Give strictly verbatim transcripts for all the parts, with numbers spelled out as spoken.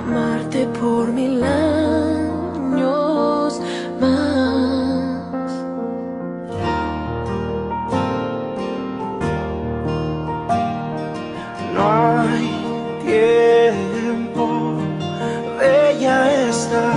amarte por mil años más. No hay tiempo, bella está,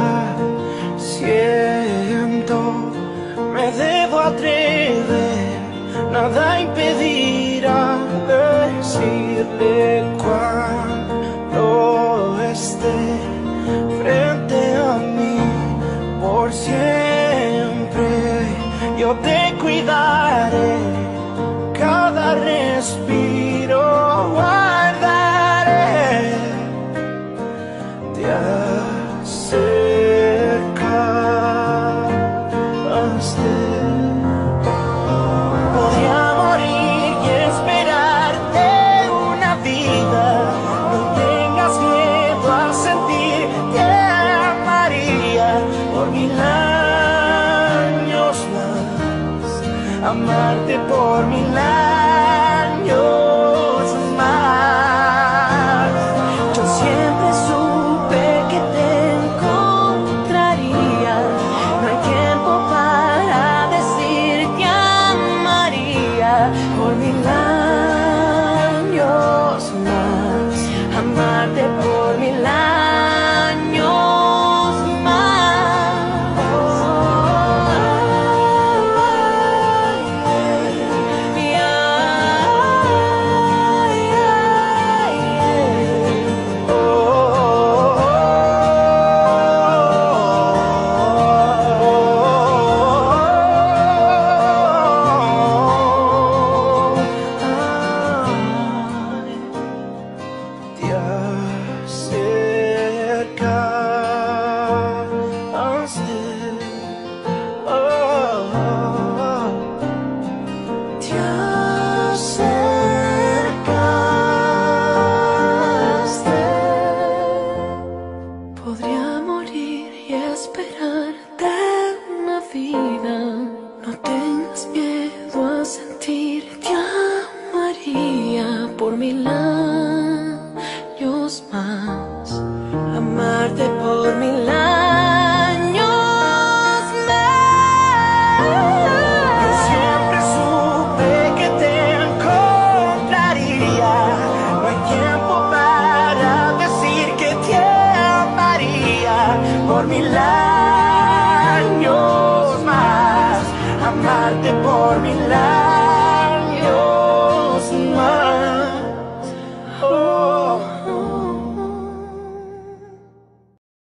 siento, me debo atrever, nada impedirá decirle cuando esté frente a mí. Por siempre yo te cuidaré, cada respiro guardaré, te acercaste. Podría morir y esperarte una vida, no tengas miedo a sentir, te amaría por mil años más, amarte por mil años más. Yo siempre supe que te encontraría, no hay tiempo para decir que amaría por mil años más, amarte por mil años esperarte una vida, no tengas miedo a sentir, te amaría por mil años más, amarte por mil años más. Yo siempre supe que te encontraría, no hay tiempo para decir que te amaría por mil años más, amarte por mil años.